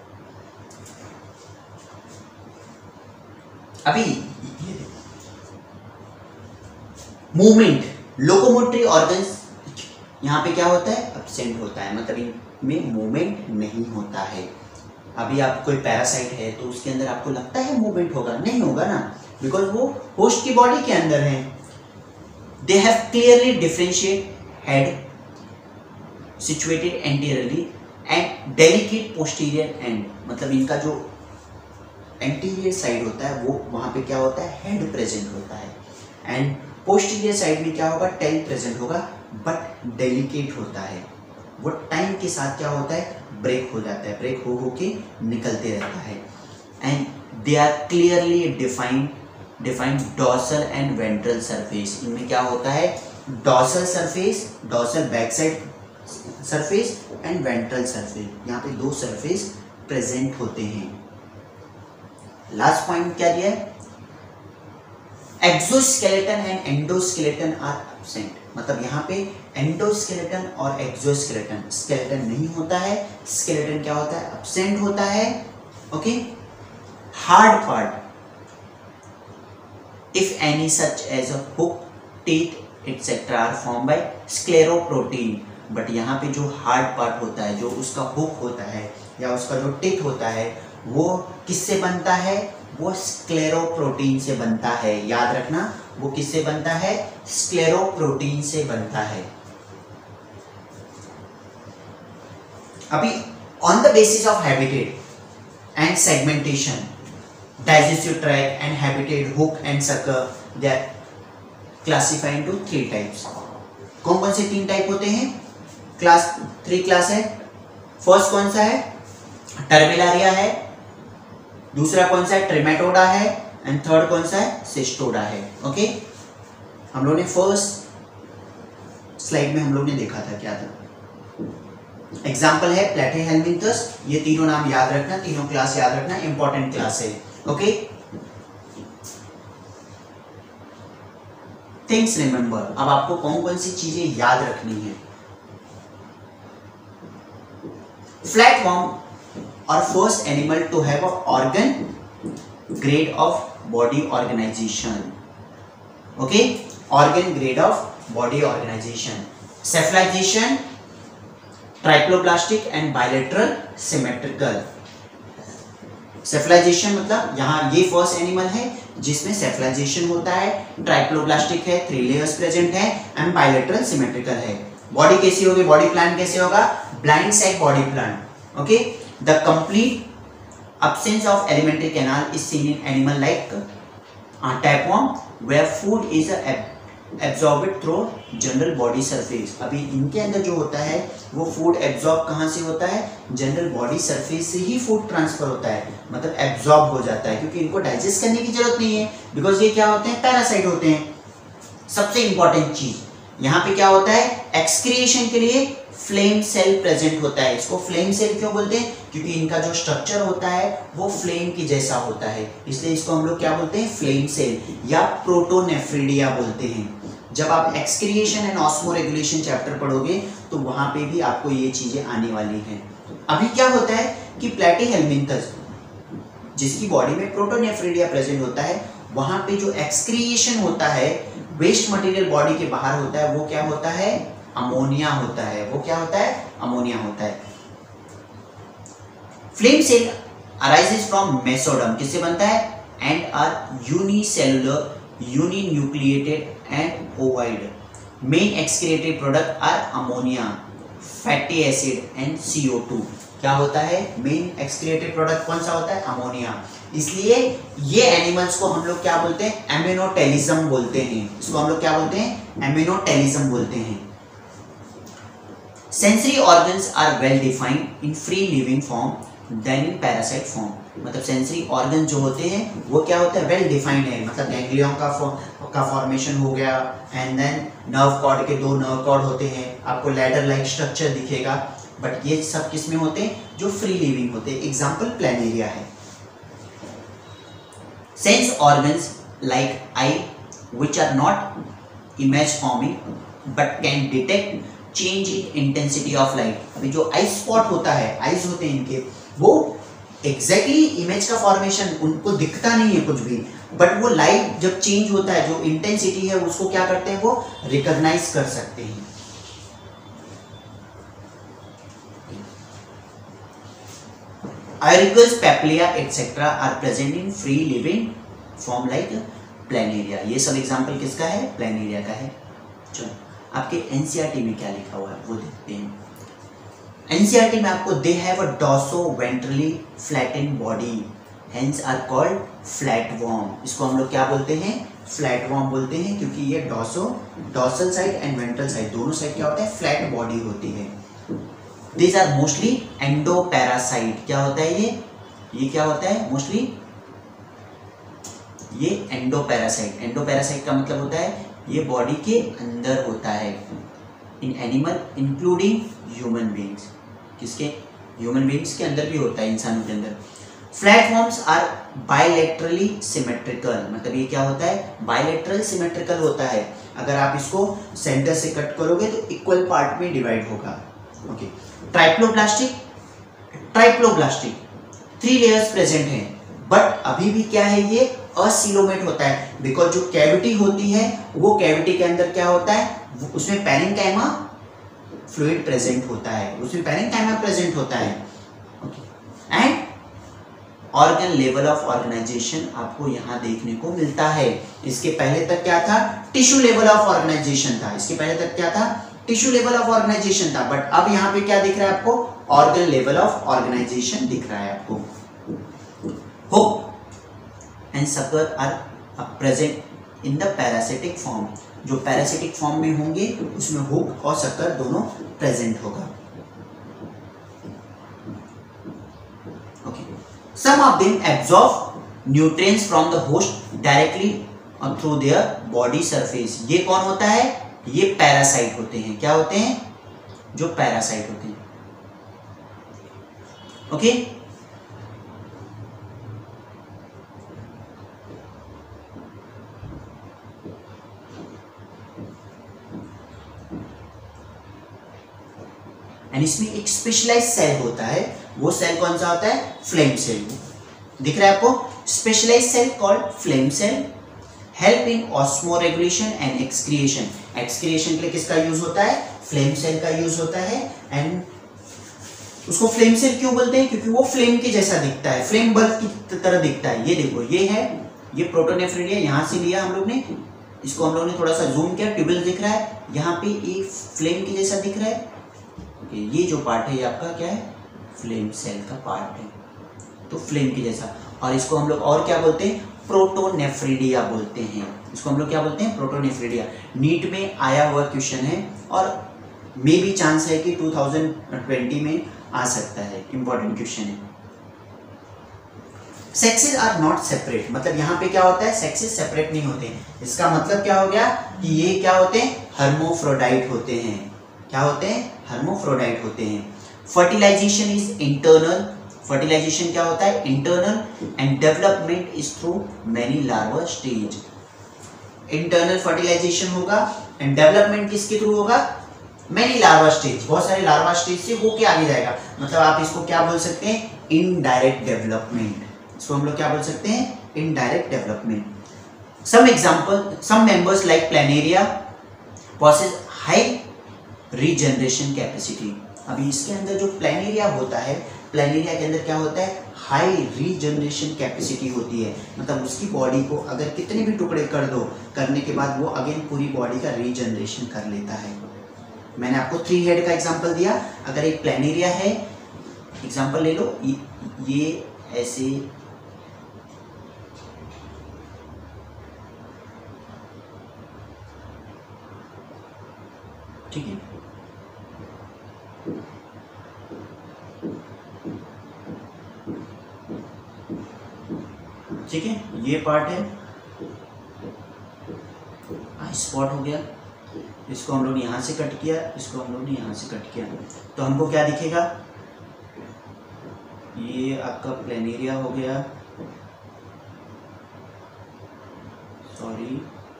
अभी मूवमेंट, लोकोमोटरी ऑर्गन्स यहाँ पे क्या होता है, एब्सेंट होता है, मतलब इनमें मूवमेंट नहीं होता है। अभी आप कोई पैरासाइट है तो उसके अंदर आपको लगता है मूवमेंट होगा, नहीं होगा ना, बिकॉज वो होस्ट की बॉडी के अंदर है। They have clearly differentiate head situated anteriorly and delicate posterior end. मतलब इनका जो एंटीरियर साइड होता है वो वहाँ पे क्या होता है, हेड प्रेजेंट होता है, एंड पोस्टीरियर साइड में क्या होगा, टेल प्रेजेंट होगा, बट डेलिकेट होता है। वो टाइम के साथ क्या होता है, ब्रेक हो जाता है, ब्रेक हो के निकलते रहता है। And they are clearly defined dorsal and ventral surface. इनमें क्या होता है, dorsal surface, dorsal back side surface and ventral surface, यहाँ पे दो सरफेस प्रेजेंट होते हैं। लास्ट पॉइंट क्या दिया है, exoskeleton and endoskeleton are absent. मतलब यहाँ पे एंडोस्केलेटन और एक्सोस्केलेटन, स्केलेटन नहीं होता है, स्केलेटन क्या होता है, एब्सेंट होता है। Okay, hard part if any such as a hook, teeth etcetera are form by scleroprotein. But यहाँ पे जो हार्ड पार्ट होता है, जो उसका हुक होता है या उसका जो टीथ होता है, वो किससे बनता है, वो स्क्लेरोप्रोटीन से बनता है। याद रखना, वो किससे बनता है, स्क्लेरोप्रोटीन से बनता है। अभी on the basis of habitat and segmentation, digestive tract and habitat, hook and sucker, they are classified into 3 types. कौन कौन से 3 टाइप होते हैं, क्लास 3 क्लास है। फर्स्ट कौन सा है, टर्मिलारिया है, दूसरा कौन सा है, ट्रिमेटोडा है, एंड थर्ड कौन सा है, सिस्टोडा है। ओके, हम लोग ने फर्स्ट स्लाइड में हम लोग ने देखा था क्या था, एग्जाम्पल है प्लैटीहेल्मिंथस। ये तीनों नाम याद रखना, तीनों क्लास याद रखना, इंपॉर्टेंट क्लास है। Okay, things remember. अब आपको कौन कौन सी चीजें याद रखनी है। फ्लैटवर्म और first animal to have a organ grade of body organisation. Okay, organ grade of body organisation, cephalisation, triploblastic and bilateral symmetrical. Cephalisation मतलब यहाँ ये फर्स्ट एनिमल है जिसमें सेफलाइजेशन होता है, ट्राइप्लोब्लास्टिक है, 3 लेयर्स प्रेजेंट है, एंड बायलैटरल सिमेट्रिकल है। बॉडी कैसी होगी, बॉडी प्लान कैसे होगा, blind sac body plan. Okay, the complete absence of alimentary canal is seen in animal like tapeworm where food is absorbed through general body surface। अभी इनके अंदर जो होता है वो फूड एब्जॉर्ब कहाँ से होता है, जनरल बॉडी सरफेस से ही फूड ट्रांसफर होता है, मतलब एब्जॉर्ब हो जाता है, क्योंकि इनको डाइजेस्ट करने की जरूरत नहीं है, बिकॉज ये क्या होते हैं, पैरासाइट होते हैं। सबसे इंपॉर्टेंट चीज यहाँ पे क्या होता है, एक्सक्रिएशन के लिए फ्लेम सेल प्रेजेंट होता है। इसको फ्लेम सेल क्यों बोलते हैं, क्योंकि इनका जो स्ट्रक्चर होता है वो फ्लेम की जैसा होता है, इसलिए इसको हम लोग क्या बोलते हैं, फ्लेम सेल या प्रोटोनेफ्रिडिया बोलते हैं। जब आप एक्सक्रिएशन एंड ऑस्मोरेगुलेशन चैप्टर पढ़ोगे तो वहां पे भी आपको ये चीजें आने वाली हैं। अभी क्या होता है कि प्लैटीहेल्मिंथस जिसकी बॉडी में प्रोटोनेफ्रिडिया प्रेजेंट होता है, वहां पे जो एक्सक्रिएशन होता है, वेस्ट मटेरियल बॉडी के बाहर होता है, वो क्या होता है, अमोनिया होता है। वो क्या होता है, अमोनिया होता है। Flame cell arises from mesoderm, किससे बनता है, and are unicellular, uninucleated and ovoid. Main excreted product are ammonia, fatty acid and CO2। क्या होता है, मेन एक्सक्रिएटेड प्रोडक्ट कौन सा होता है, अमोनिया। इसलिए ये एनिमल्स को हम लोग क्या बोलते हैं, एमिनोटेलिज्म बोलते हैं। इसको हम लोग क्या बोलते हैं, एमिनोटेलिज्म बोलते हैं। Sensory organs are well defined in free living form than in parasite form. मतलब सेंसरी ऑर्गन जो होते हैं वो क्या होते हैं, वेल डिफाइंड है, मतलब गैंग्लियन का फॉर्मेशन हो गया, एंड देन नर्व कॉर्ड के 2 नर्व कॉर्ड होते हैं, आपको लैडर लाइक स्ट्रक्चर दिखेगा, बट ये सब किस में होते हैं, जो फ्री लिविंग होते हैं। एग्जाम्पल प्लैनेरिया है। Sense organs like eye which are not image forming but can detect change in intensity of light. अभी जो आई स्पॉट होता है, आईज होते हैं इनके, वो एग्जैक्टली इमेज का फॉर्मेशन उनको दिखता नहीं है कुछ भी, बट वो लाइट जब चेंज होता है, जो इंटेंसिटी है उसको क्या करते हैं, वो रिकॉग्नाइज कर सकते हैं। Auricles, papilla, etc. are present in free living form like planaria। ये सब एग्जाम्पल किसका है, प्लेनेरिया का है। चलो आपके एनसीईआरटी में क्या लिखा हुआ है वो देखते हैं। एनसीईआरटी में आपको they have a dorsoventrally flattened body hence are called flatworm. इसको हम लोग क्या बोलते हैं, फ्लैटवर्म बोलते हैं, क्योंकि ये dorsal side and ventral side दोनों साइड क्या होता है, फ्लैट बॉडी होती है। These are mostly endoparasite. क्या होता है ये क्या होता है, मोस्टली ये एंडोपैरासाइट। एंडोपैरासाइट का मतलब होता है ये बॉडी के अंदर होता है, in animal including human beings. किसके, ह्यूमन बींग्स के अंदर भी होता है, इंसानों के अंदर। Platforms are bilaterally symmetrical. मतलब ये क्या होता है, बायलैटरल सिमेट्रिकल होता है। अगर आप इसको सेंटर से कट करोगे तो इक्वल पार्ट में डिवाइड होगा। ओके, ट्राइप्लोब्लास्टिक 3 लेयर्स प्रेजेंट हैं, बट अभी भी क्या है, ये असिलोमेट होता है, बिकॉज जो कैविटी होती है वो कैविटी के अंदर क्या होता है, उसमें पैरेन्काइमा फ्लूइड प्रेजेंट होता है, उसमें पैरेन्काइमा प्रेजेंट होता है। And organ level of organisation आपको यहाँ देखने को मिलता है। इसके पहले तक क्या था, टिश्यू लेवल ऑफ ऑर्गेनाइजेशन था। इसके पहले तक क्या था, टिश्यू लेवल ऑफ ऑर्गेनाइजेशन था, बट अब यहाँ पे क्या दिख रहा है आपको, ऑर्गन लेवल ऑफ ऑर्गेनाइजेशन दिख रहा है आपको। Hook and sucker are present in the parasitic form. जो पैरासिटिक फॉर्म में होंगे उसमें हुक और सकर दोनों प्रेजेंट होगा। Okay, some of them absorb nutrients from the host directly through their body surface. ये कौन होता है? ये पैरासाइट होते हैं। क्या होते हैं? जो पैरासाइट होते हैं। ओके, एंड इसमें एक स्पेशलाइज्ड सेल होता है। वो सेल कौन सा होता है? Flame cell. दिख रहा है आपको? Specialised cell called flame cell help in osmoregulation and excretion. Excretion के लिए किसका यूज होता है? फ्लेम सेल का यूज होता है। एंड उसको फ्लेम सेल क्यों बोलते हैं? क्योंकि वो फ्लेम के जैसा दिखता है, फ्लेम बल्ब की तरह दिखता है। ये देखो, ये है, ये प्रोटोनेफ्रिडिया, यहां से लिया हम लोग ने, इसको हम लोग ने थोड़ा सा जूम किया, ट्यूबल दिख रहा है, यहाँ पे ये फ्लेम के जैसा दिख रहा है। ये जो पार्ट है ये आपका क्या है? फ्लेम सेल का पार्ट है, तो फ्लेम के जैसा। और इसको हम लोग और क्या बोलते हैं? प्रोटोनेफ्रिडिया बोलते हैं। इसको हम लोग क्या बोलते हैं? प्रोटोनेफ्रिडिया। नीट में आया हुआ क्वेश्चन है और मे भी चांस है कि 2020 में आ सकता है, इंपॉर्टेंट क्वेश्चन है। सेक्सेस आर नॉट सेपरेट, मतलब यहाँ पे क्या होता है? सेक्सेस सेपरेट नहीं होते हैं। इसका मतलब क्या हो गया कि ये क्या होते हैं? हर्मोफ्रोडाइट होते हैं। क्या होते हैं? हर्मोफ्रोडाइट होते हैं। Fertilisation is internal. फर्टिलाइजेशन क्या होता है? Internal. And development is through many larva stage. Internal fertilization होगा एंड डेवलपमेंट किसके थ्रू होगा? मेनी लार्वा स्टेज, बहुत सारे लार्वा स्टेज से होके आगे जाएगा। मतलब आप इसको क्या बोल सकते हैं? Indirect development. इसको हम लोग क्या बोल सकते हैं? Indirect development. Some example, some members like planaria possess high regeneration capacity. अभी इसके अंदर जो प्लैनेरिया होता है, प्लैनेरिया के अंदर क्या होता है? हाई रीजनरेशन कैपेसिटी होती है। मतलब उसकी बॉडी को अगर कितने भी टुकड़े कर दो, करने के बाद वो अगेन पूरी बॉडी का रीजनरेशन कर लेता है। मैंने आपको 3 हेड का एग्जांपल दिया। अगर एक प्लैनेरिया है, एग्जांपल ले लो, ये ऐसे ठीक है, ठीक है, ये पार्ट है, स्पॉट हो गया। इसको हम लोग ने यहाँ से कट किया, इसको हम लोग ने यहाँ से कट किया, तो हमको क्या दिखेगा? ये आपका प्लैनेरिया हो गया, सॉरी,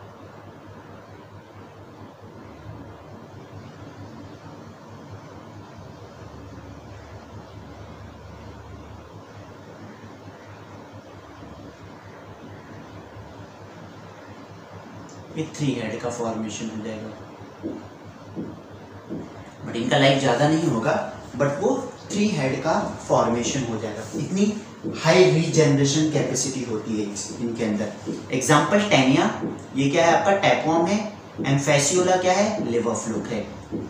ये 3 हेड का फॉर्मेशन हो जाएगा। बट इनका लाइफ ज़्यादा नहीं होगा, बट वो 3 हेड का फॉर्मेशन हो जाएगा। इतनी हाई रीजनरेशन कैपेसिटी होती है इनके अंदर। एग्जाम्पल टैनिया, ये क्या है? आपका टैपवॉर्म है। एंड फैसियोला क्या है? लिवर फ्लूक है।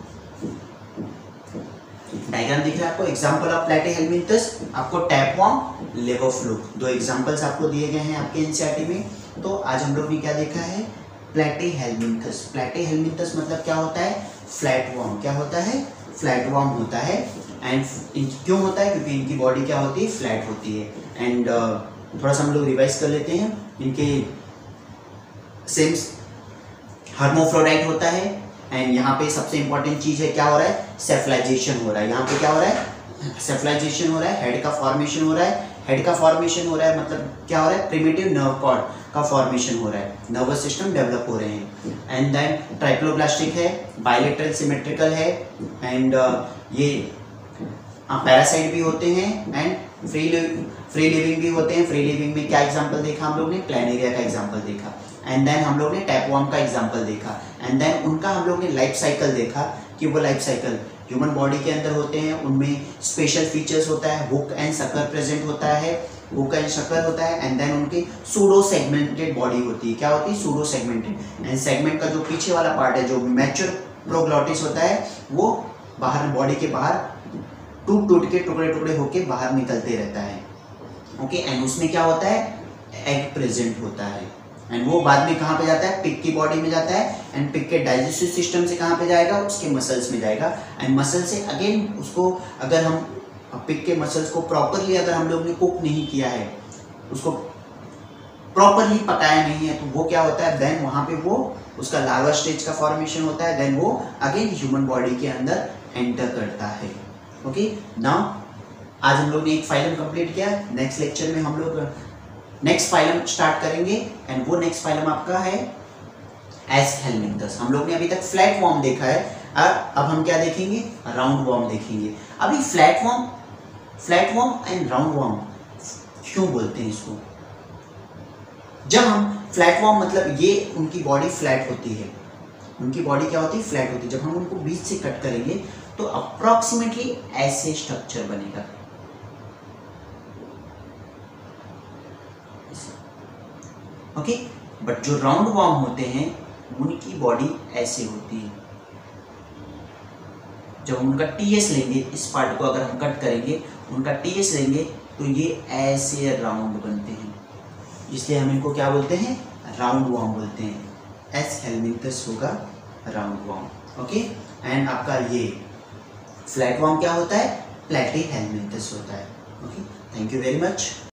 डायग्राम दिख रहा है आपको? एग्जाम्पल ऑफ प्लैटीहेल्मिंथस, आपको टैपवॉर्म, लिवर फ्लूक, 2 एग्जाम्पल्स आपको दिए गए हैं आपके एनसीईआरटी में। तो आज हम लोग ने क्या देखा है? प्लैटीहेल्मिंथस। प्लैटीहेल्मिंथस मतलब क्या होता है? Flat worm. क्या होता है? फ्लैट वॉर्म होता है। एंड क्यों होता है? क्योंकि इनकी बॉडी क्या होती है? फ्लैट होती है। एंड थोड़ा सा हम लोग रिवाइज कर लेते हैं। इनके सेम हर्मोफ्रोडाइट होता है। एंड यहाँ पे सबसे इंपॉर्टेंट चीज है, क्या हो रहा है? सेफलाइजेशन हो रहा है। यहाँ पे क्या हो रहा है? सेफलाइजेशन हो रहा है, हेड का फॉर्मेशन हो रहा है। हेड का फॉर्मेशन हो रहा है मतलब क्या हो रहा है? प्रिमिटिव नर्व कॉर्ड का फॉर्मेशन हो रहा है, नर्वस सिस्टम डेवलप हो रहे हैं। एंड देन ट्राइप्लोब्लास्टिक है, बायलेटरल सिमेट्रिकल है। एंड ये पैरासाइट भी होते हैं एंड फ्री लिविंग भी होते हैं। फ्री लिविंग में क्या एग्जांपल देखा हम लोग ने? प्लैनेरिया का एग्जांपल देखा। एंड देन हम लोग ने टैपवॉर्म का एग्जांपल देखा। एंड देन उनका हम लोग ने लाइफ साइकिल देखा कि वो लाइफ साइकिल ह्यूमन बॉडी के अंदर होते हैं, उनमें स्पेशल फीचर्स होता है, हुक एंड सकर प्रेजेंट होता है, हुक एंड शकर होता है। एंड देन उनकी सूडो सेगमेंटेड बॉडी होती है। क्या होती है? Pseudo segmented. एंड सेगमेंट का जो पीछे वाला पार्ट है, जो मैच्योर प्रोग्लॉटिस होता है, वो बाहर बॉडी के बाहर टूट टूट के टुकड़े टुकड़े होके बाहर निकलते रहता है। ओके, एंड उसमें क्या होता है? एग प्रेजेंट होता है। एंड वो बाद में कहाँ पे जाता है? पिग की बॉडी में जाता है। एंड पिग के डाइजेस्टिव सिस्टम से कहाँ पे जाएगा? उसके मसल्स में जाएगा। एंड मसल से अगेन उसको, अगर हम पिग के मसल्स को प्रॉपरली अगर हम लोग ने कुक नहीं किया है, उसको प्रॉपरली पकाया नहीं है तो वो क्या होता है, देन वहाँ पे वो उसका लार्वा स्टेज का फॉर्मेशन होता है, देन वो अगेन ह्यूमन बॉडी के अंदर एंटर करता है। ओके, नाउ आज हम लोग ने एक फाइलम कंप्लीट किया। नेक्स्ट लेक्चर में हम लोग नेक्स्ट फाइलम स्टार्ट करेंगे एंड वो नेक्स्ट फाइलम आपका है एस्केलमिंथस। हम लोग ने अभी तक फ्लैट वॉर्म देखा है, अब हम क्या देखेंगे, राउंड वॉर्म देखेंगे। अभी flat worm and round worm क्यों बोलते हैं इसको? जब हम फ्लैट वॉर्म मतलब ये उनकी बॉडी फ्लैट होती है, उनकी बॉडी क्या होती है, फ्लैट होती है। जब हम उनको बीच से कट करेंगे तो अप्रोक्सीमेटली ऐसे स्ट्रक्चर बनेगा। ओके, बट जो राउंड वॉर्म होते हैं उनकी बॉडी ऐसे होती है। जब हम उनका टीएस लेंगे, इस पार्ट को अगर हम कट करेंगे, उनका टीएस लेंगे तो ये ऐसे राउंड बनते हैं, इसलिए हम इनको क्या बोलते हैं, राउंड वॉर्म बोलते हैं। एस्केलमिंथस होगा राउंड वॉर्म। ओके, एंड आपका ये फ्लैट वॉर्म क्या होता है, प्लैटीहेलमिंथस होता है। Okay, thank you very much.